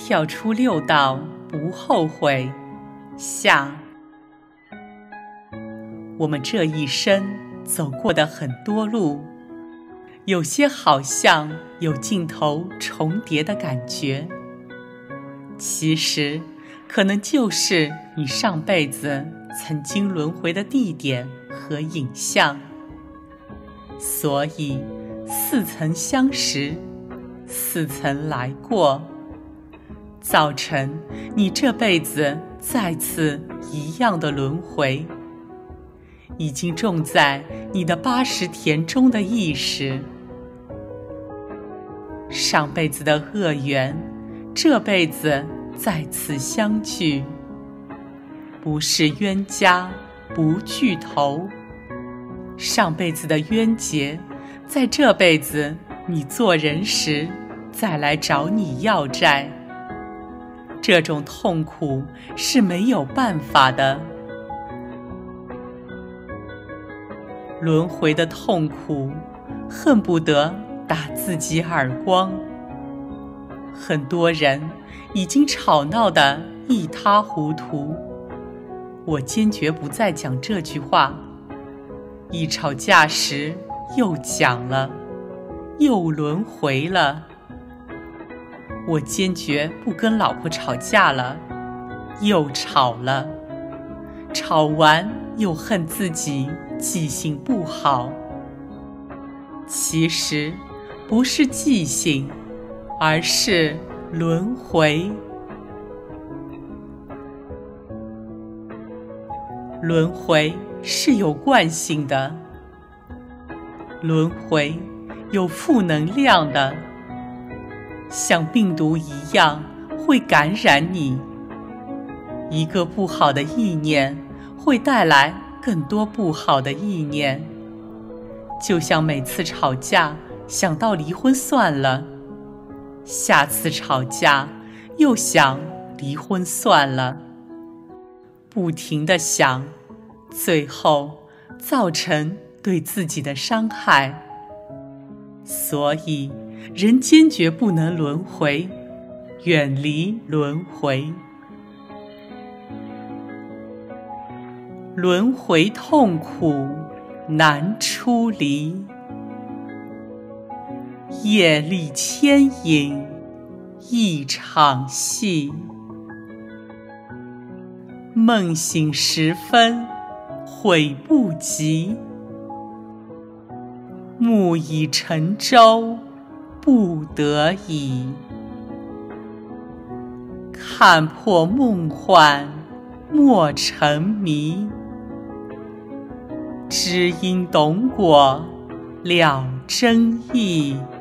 跳出六道不后悔。下，我们这一生走过的很多路，有些好像有尽头重叠的感觉，其实可能就是你上辈子曾经轮回的地点和影像。所以似曾相识，似曾来过，造成你这辈子再次一样的轮回，已经种在你的80田中的意识。上辈子的恶缘，这辈子再次相聚，不是冤家不聚头。上辈子的冤结，在这辈子你做人时再来找你要债，这种痛苦是没有办法的。轮回的痛苦，恨不得打自己耳光。很多人已经吵闹得一塌糊涂，我坚决不再讲这句话。一吵架时又讲了，又轮回了。我坚决不跟老婆吵架了，又吵了。吵完又恨自己记性不好。其实不是记性，而是轮回。轮回是有惯性的，轮回有负能量的，像病毒一样会感染你。一个不好的意念会带来更多不好的意念，就像每次吵架想到离婚算了，下次吵架又想离婚算了，不停地想，最后造成对自己的伤害。所以人坚决不能轮回，远离轮回。轮回痛苦难出离，业力牵引一场戏。梦醒时分悔不及，木已成舟不得已。看破梦幻莫成迷，知因懂果了真意。